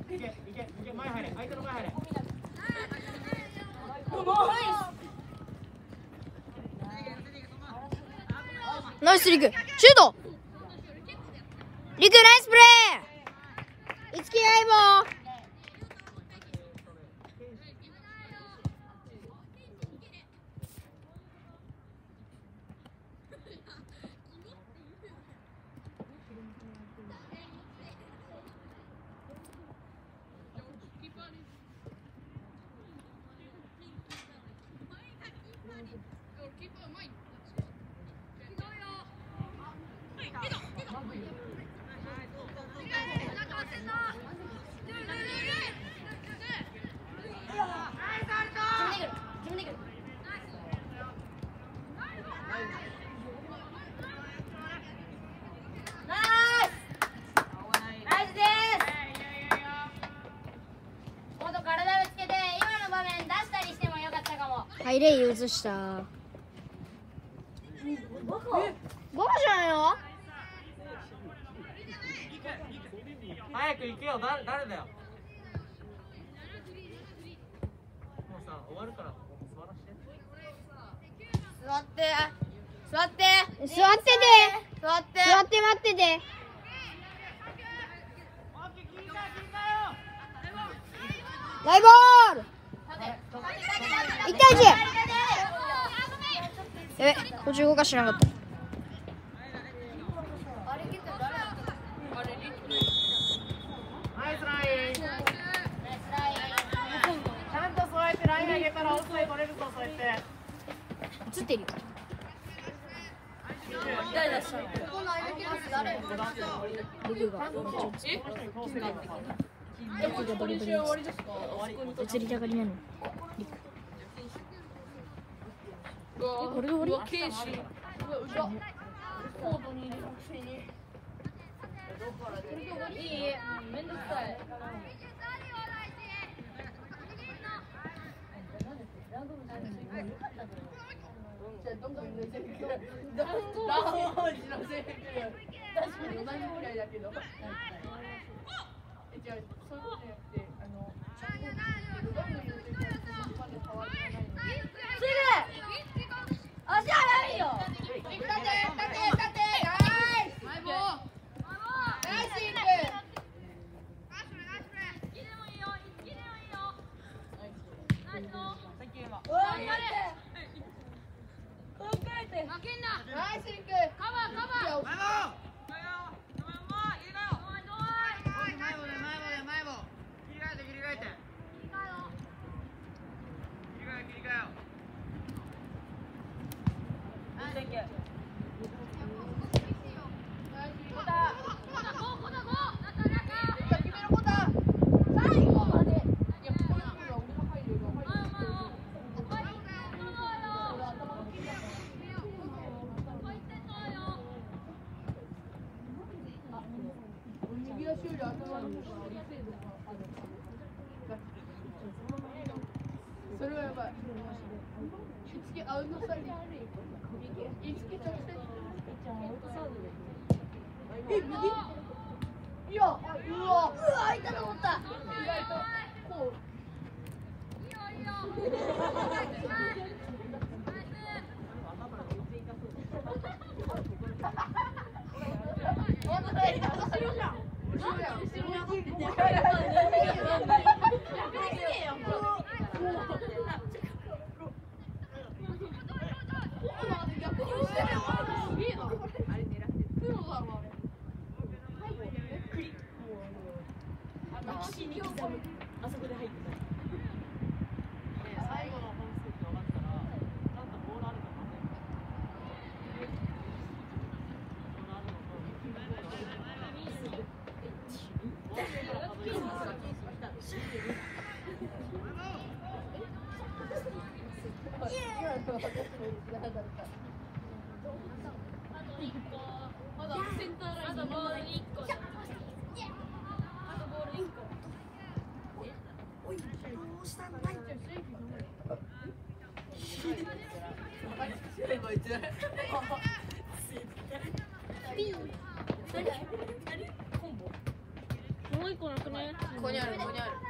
ナイスリク、シュート。リクナイスプレー。一木相棒。はい、レイ移した。バカじゃないの？ 早く行けよ、誰だよ。もうさ、終わるから座らして。 座って待ってて。ライボール。1対1。やべ、途中動かしてなかった。 ナイスライン。ちゃんとそうやってライン上げたらオフサイド取れるぞ、そうやって。 映ってるよ。誰だしたの？この間キラス誰？僕が。僕がドリブル移りたがりなの。これが終わり？いいえ、めんどくさい。 それはやばい。アウトサイド。右？いや、うわ、開いたと思った。意外とこう。あそこで入ってた。最後の本数って分かったら、なんかボールあるかもね。ボールあるのと、まだセンターライン。まだボール1個。 もう一個なくね。 ここにある。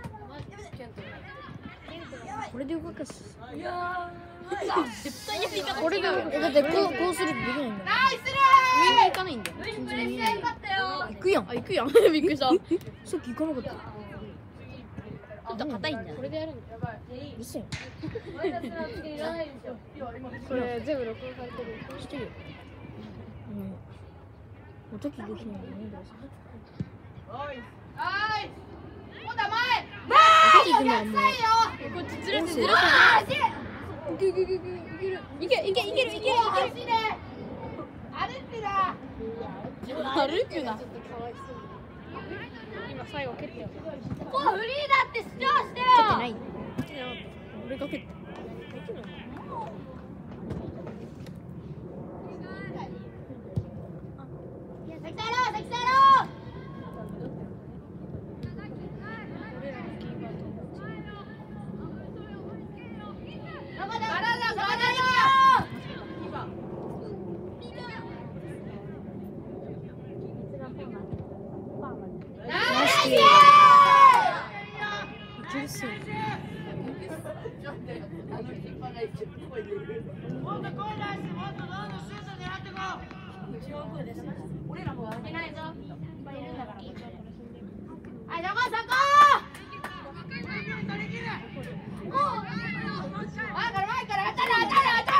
これで動かす。 いや絶対やり方これでだってこうするとできないんだよ。 ナイスみんな行かないんだよ。 プレッシャーよかったよ。 行くやん。 あ、行くやん。びっくりした。ちょさっき行かなかった。 っと硬いんだよ。これでやるんだ。 うっせえ。 前田さんは次いらないですよ。 これ全部録音されてる。 してるよ。おときできないんだよね。 はい。今度は前。 おとき行くのはもう。 こっちずらす。 いける。 いける。 走れ。歩ってな。 歩くな。今最後蹴ったよ。 ここフリーだって主張してよ。 蹴ってない。 俺が蹴った。 関太郎。 うるせえ。 はい、どこそこ。前から当たるプレッシャ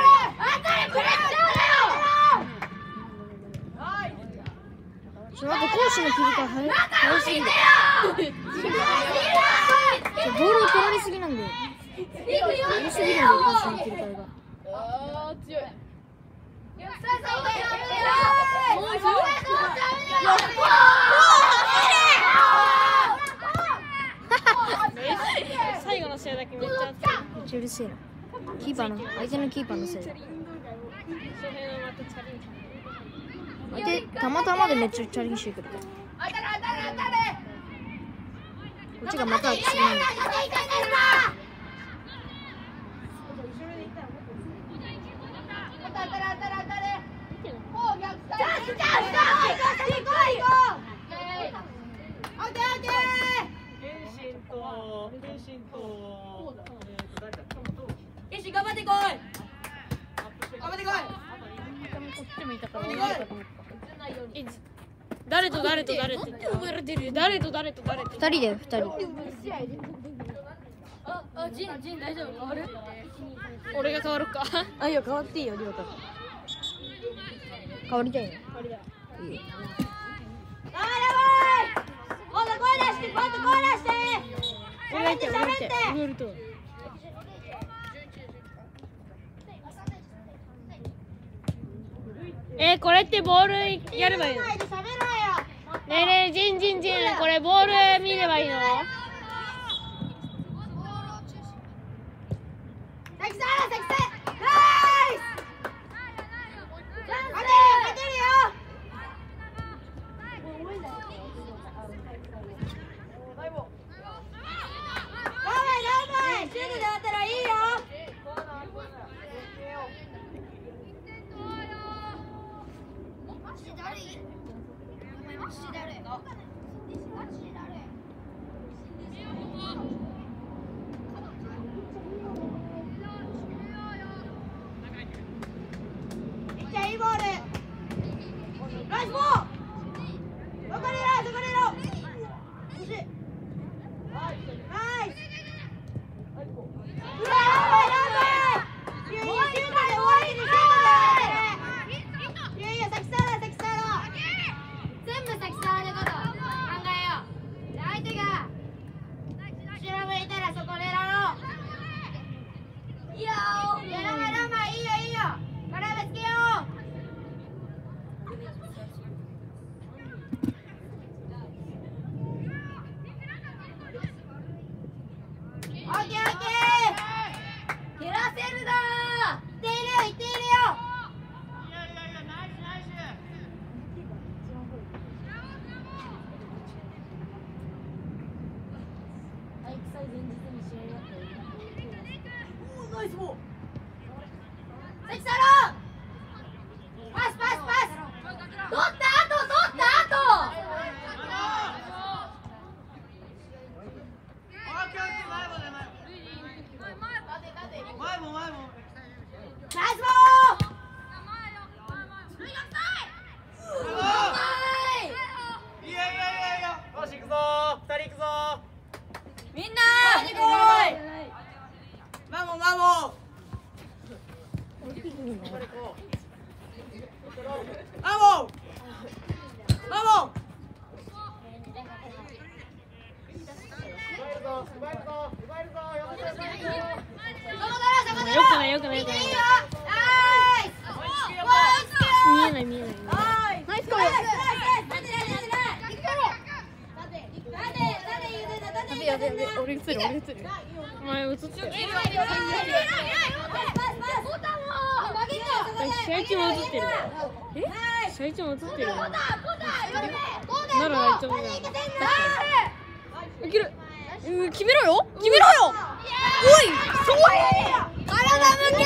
ちょっと待って、攻守の切り替え早すぎる。ボールを取られすぎなんで。早すぎるんだよ、攻守の切り替えが。 あー強い。最後の試合だけめっちゃ熱い。 めっちゃうるせえな。キーパーの相手のキーパーのせいだ。 翔平のまたチャレンジ。 相手たまたまでめっちゃチャレンジしてくる。こっちがまた熱すぎなんだ。 頑張ってこい。 こっちもいたから終わるかと思った。誰と誰って言ってた。誰と誰って。 二人だよ、二人。 ジン大丈夫？変わる？ 俺が変わるか。 あ、いや、変わっていいよ、りょうた。変わりたいの。いいよ。 もっと声出して。 俺がいて、俺がいて。これってボールやればいいの？ねえねえ、ジン、これボール見ればいいの？ 取った後ない見えない。 ナイスコール。やべ俺映る。 お前映ってる。試合中も映ってる。試合中も映ってる。ならないと思う。いける。決めろよ。おい、そう体向けろ。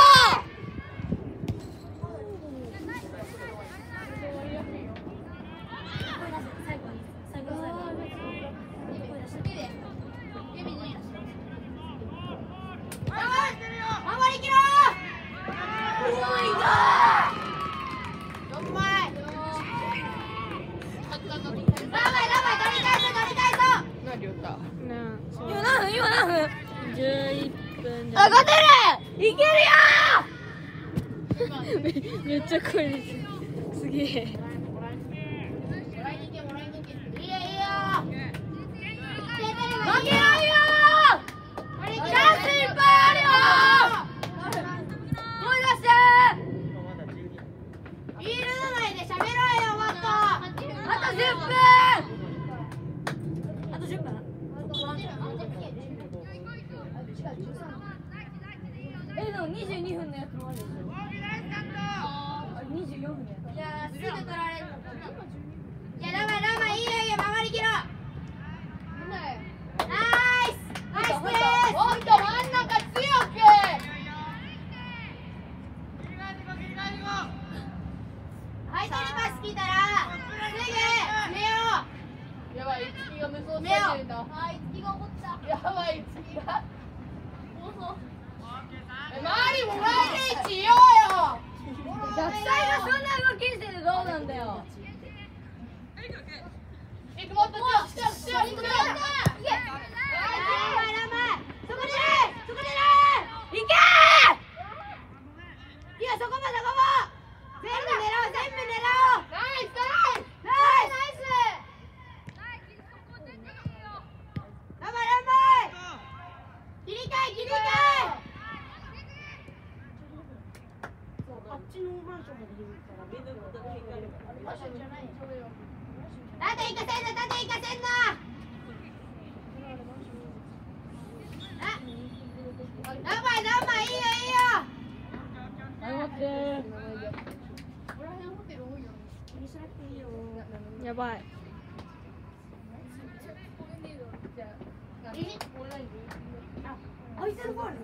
今何分？11分じゃ。勝てる！いけるよ！めっちゃ声です。すげえ。いいよ。負けないよ！チャンスいっぱいあるよ！声出して！ビールの内で喋ろうよ、もっと！あと10分！でも22分のやつもあるでしょ。24分のやつ。いやすぐ取られる。いやラマいいよ守りきろ。ナイスです。もっと真ん中強く。相手にパス聞いたらすぐ決めよう。やばい、一気が無双してるんだ。一気が怒った。やばい、一気が。周りも前でしようよ。逆サイがそんな動きしててどうなんだよ。もっと強く。やばい。アイドルファール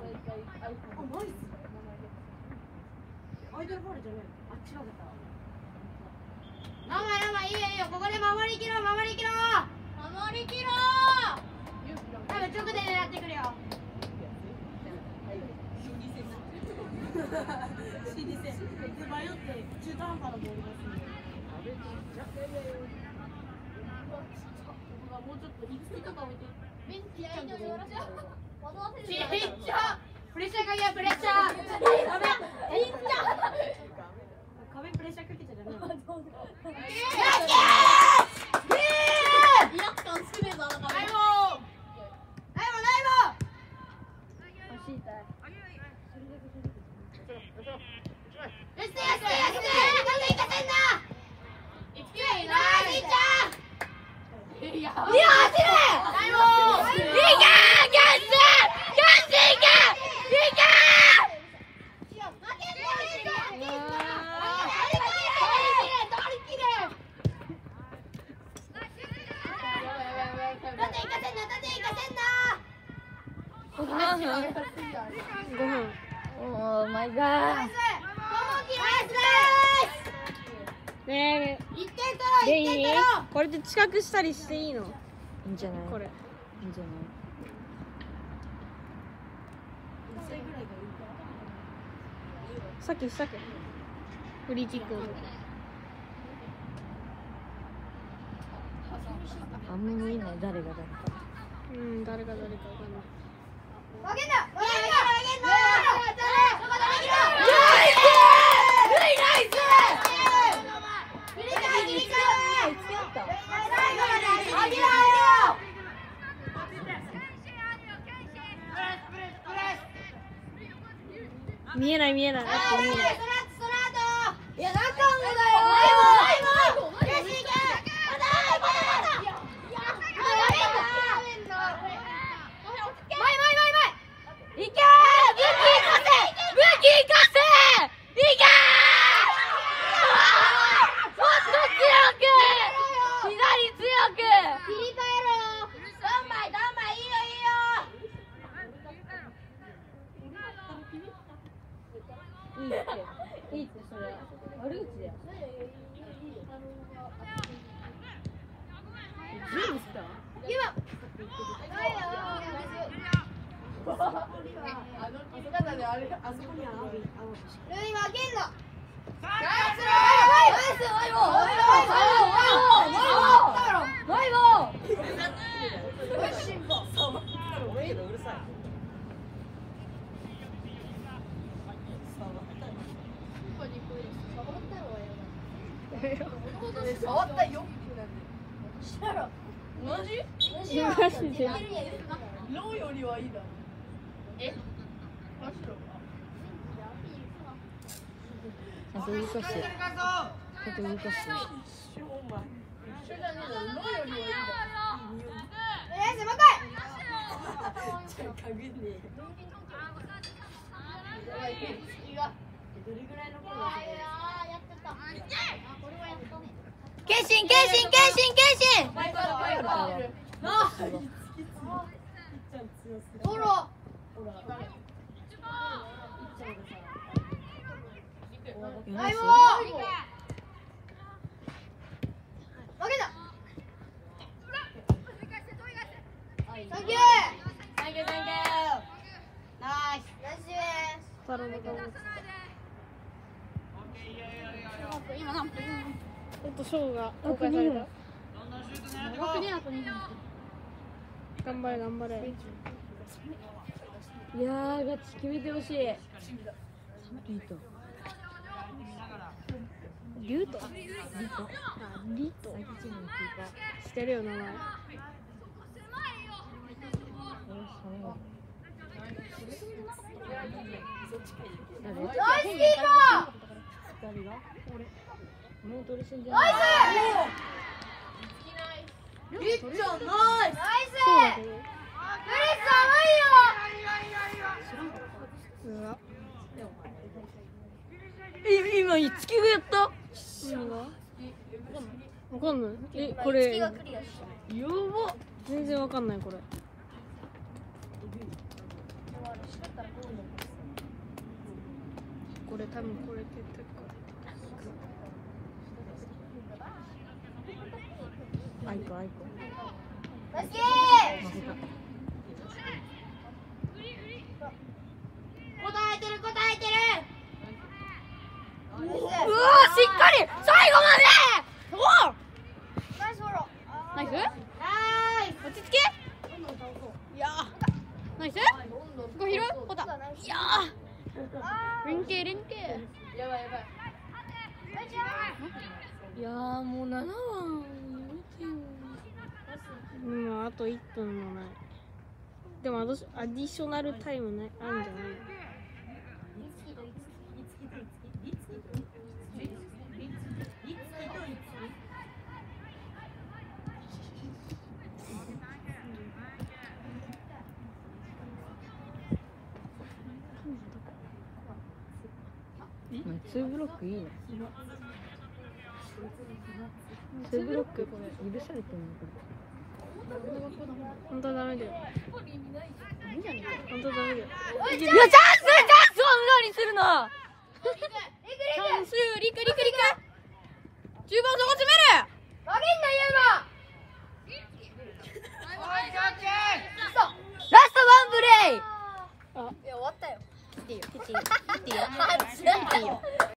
じゃない。あ、違うかった。ラマいいよここで守りきろ。多分直で狙ってくるよ。もうちょっとリスクとか置いて。プレッシャーかけよ、プレッシャー。壁プレッシャーかけちゃダメ。ねえ、でいい？これで近くしたりしていいの？いいんじゃない？これ。いいんじゃない？さっきしたっけ？フリーキック。あんまり見えない、誰が誰か。誰が誰かわかんない。負けんな！見えない。いや、中もだ触ったよ。同じ？ マジで。 ローよりはいいだろ。え？マジだ。 あと難しい。あと難しい。 一緒じゃねえだろ。ローよりはいいだろ。 決心決心決心決心。 ソロ。 ナイス。 負けた。サンキュー。サンキューサンキュー。ナイス。ナイスです。 今何分？ ショーが公開された。 長くね、あと2分。 頑張れ頑張れ。いやー、ガチ決めてほしい。リート。リュート。リート。してるよ名前。 ナイスキーパー。 もう取り死んじゃう。 ナイス。リッチャーナイス。ナイス。 そうだけど。 グリス甘いよ。 うわ。今いつきがやった？何が？わかんない。これ。やば。全然わかんないこれ。これ多分これ絶対これ。アイコ。 ナイスキー。答えてる。 うわーしっかり最後まで。おお。 ナイスフォロー。 ナイス？ ナイス。 落ち着け。いやー。ナイス？これ拾う？ほた。いやー。連携。 やばい。 いやーもう7番。もうあと1分もない。でもアディショナルタイムないあるんじゃない？ツーブロックいいね。ツーブロックこれ許されてるのこれ。本当はダメだよ。本当はダメだよ。いやチャンスを無駄にするな。チャンスリク。10番そこ詰める。 負けんなラストワンプレイ。 いや終わったよ。 いいよ。